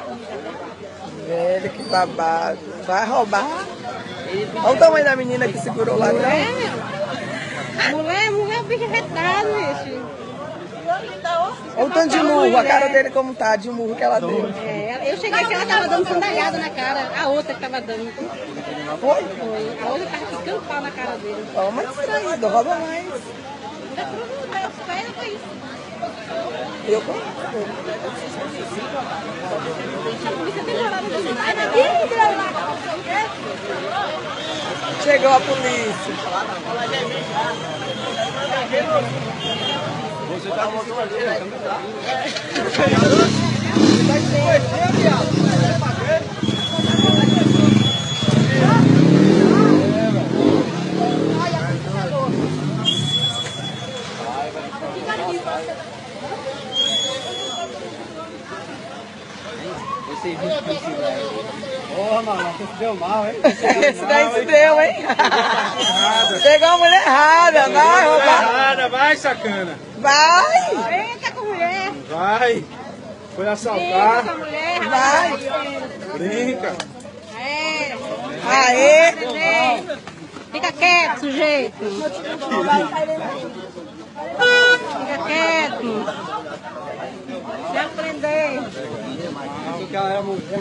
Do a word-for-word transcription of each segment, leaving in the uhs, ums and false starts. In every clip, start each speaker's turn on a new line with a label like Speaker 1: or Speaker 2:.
Speaker 1: Velho, que babado. Vai roubar. Olha o tamanho da menina que segurou lá atrás.
Speaker 2: Mulher, mulher, o bicho retado, bicho.
Speaker 1: Olha o tanto de murro, a cara dele como tá, de murro que ela deu.
Speaker 2: É, eu cheguei aqui, ela tava dando sandalhada na cara. A outra que tava dando.
Speaker 1: Foi?
Speaker 2: Foi. A outra tava ficando pau na cara dele.
Speaker 1: Toma distraído, rouba mais. Eu como? Chegou a polícia.
Speaker 3: Você tá mostrando aqui, né? Porra, mano, você se deu mal, hein?
Speaker 1: Esse daí se deu, hein? Pegou a mulher errada, vai roubar.
Speaker 3: Errada, vai, sacana.
Speaker 1: Vai!
Speaker 2: Brinca com mulher.
Speaker 3: Vai. Foi
Speaker 2: Brinca
Speaker 3: assaltar.
Speaker 2: com a mulher.
Speaker 1: Vai!
Speaker 3: Brinca.
Speaker 2: É.
Speaker 1: Aê!
Speaker 2: Fica quieto, sujeito. Fica quieto. Se aprender.
Speaker 3: Porque ela era mulher.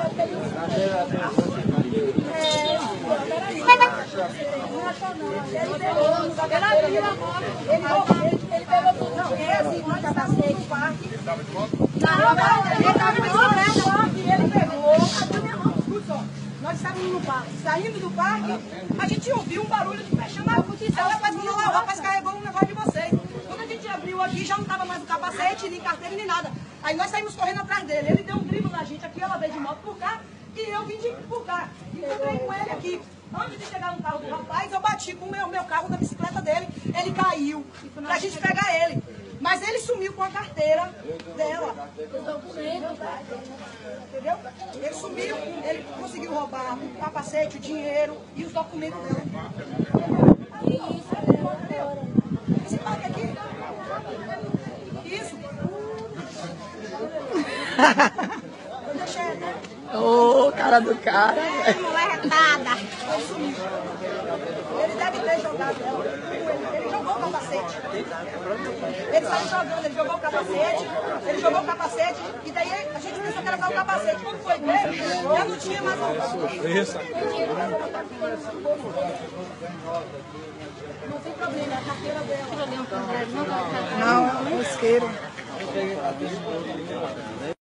Speaker 4: Ele pegou tudo, não, esse, nós passei no parque. Não, não, ele estava no parque e ele pegou. Nós estávamos no parque, saindo do parque, a gente ouviu um barulho de fechando a polícia. Ela faz uma lá, o rapaz carregou um negócio de vocês. Quando a gente abriu aqui, já não estava mais o capacete, nem carteira, nem nada. Aí nós saímos correndo atrás dele. Ele deu um drible na gente aqui, ela veio de moto por cá e eu vim de por cá. Encontrei com ele aqui. Antes de chegar no carro do rapaz, eu bati com o meu, meu carro na bicicleta dele. Ele caiu pra gente pegar ele. Mas ele sumiu com a carteira dela. Entendeu? Ele sumiu, ele conseguiu roubar o capacete, o dinheiro e os documentos dela. Esse parque aqui. Isso. Eu deixei, né?
Speaker 1: Ô, oh, cara do cara.
Speaker 2: Mulher retada.
Speaker 4: Ele sumiu. Ele deve ter jogado ela. Ele jogou o capacete. Ele saiu jogando, ele jogou o capacete, ele jogou o capacete, e daí a gente pensou que era só o capacete. Quando foi ver, já não tinha mais o
Speaker 3: Isso.
Speaker 4: Não tem problema, é a carteira dela.
Speaker 1: Não, é um isqueiro.